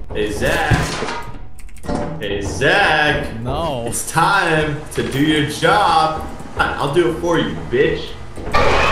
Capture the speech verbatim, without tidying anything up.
Hey, Zach. Hey, Zach. No. It's time to do your job. I'll do it for you, bitch.